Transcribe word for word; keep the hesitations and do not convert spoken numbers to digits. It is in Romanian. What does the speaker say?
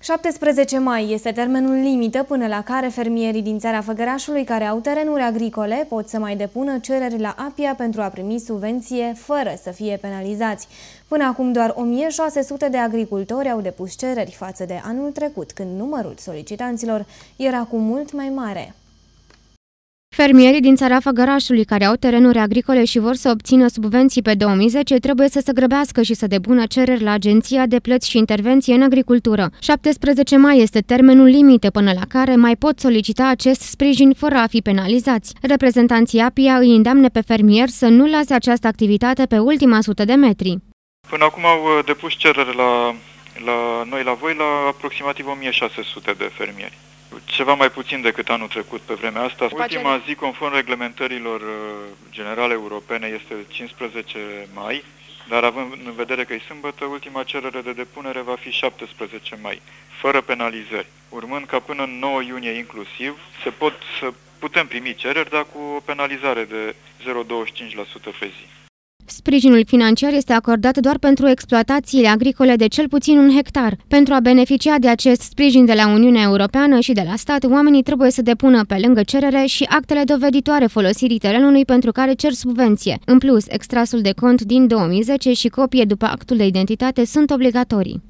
șaptesprezece mai este termenul limită până la care fermierii din țara Făgărașului care au terenuri agricole pot să mai depună cereri la APIA pentru a primi subvenție fără să fie penalizați. Până acum doar o mie șase sute de agricultori au depus cereri față de anul trecut, când numărul solicitanților era cu mult mai mare. Fermierii din țara Făgărașului care au terenuri agricole și vor să obțină subvenții pe două mii zece trebuie să se grăbească și să depună cereri la Agenția de Plăți și Intervenție în Agricultură. șaptesprezece mai este termenul limită până la care mai pot solicita acest sprijin fără a fi penalizați. Reprezentanții APIA îi îndeamnă pe fermieri să nu lase această activitate pe ultima sută de metri. Până acum au depus cereri la, la noi la voi la aproximativ o mie șase sute de fermieri. Ceva mai puțin decât anul trecut pe vremea asta. Ultima zi, conform reglementărilor generale europene, este cincisprezece mai, dar având în vedere că e sâmbătă, ultima cerere de depunere va fi șaptesprezece mai, fără penalizări. Urmând ca până în nouă iunie inclusiv, se pot, să putem primi cereri, dar cu o penalizare de zero virgulă douăzeci și cinci la sută pe zi. Sprijinul financiar este acordat doar pentru exploatațiile agricole de cel puțin un hectar. Pentru a beneficia de acest sprijin de la Uniunea Europeană și de la stat, oamenii trebuie să depună pe lângă cerere și actele doveditoare folosirii terenului pentru care cer subvenție. În plus, extrasul de cont din două mii zece și copie după actul de identitate sunt obligatorii.